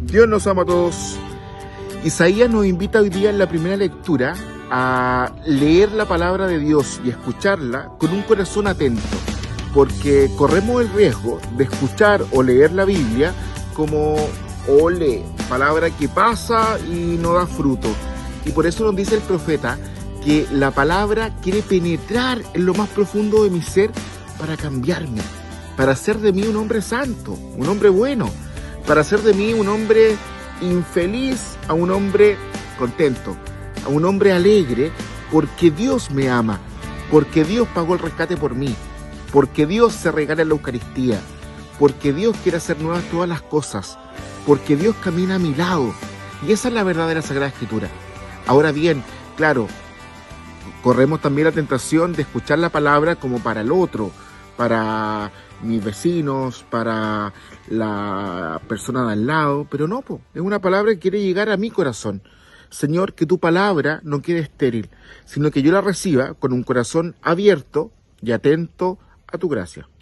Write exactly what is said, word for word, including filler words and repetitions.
Dios nos ama a todos. Isaías nos invita hoy día en la primera lectura a leer la palabra de Dios y escucharla con un corazón atento, porque corremos el riesgo de escuchar o leer la Biblia como ole, palabra que pasa y no da fruto. Y por eso nos dice el profeta que la palabra quiere penetrar en lo más profundo de mi ser para cambiarme, para hacer de mí un hombre santo, un hombre bueno, para hacer de mí un hombre infeliz a un hombre contento, a un hombre alegre, porque Dios me ama, porque Dios pagó el rescate por mí, porque Dios se regala en la Eucaristía, porque Dios quiere hacer nuevas todas las cosas, porque Dios camina a mi lado. Y esa es la verdadera Sagrada Escritura. Ahora bien, claro, corremos también la tentación de escuchar la palabra como para el otro, para mis vecinos, para la persona de al lado, pero no, po, es una palabra que quiere llegar a mi corazón. Señor, que tu palabra no quede estéril, sino que yo la reciba con un corazón abierto y atento a tu gracia.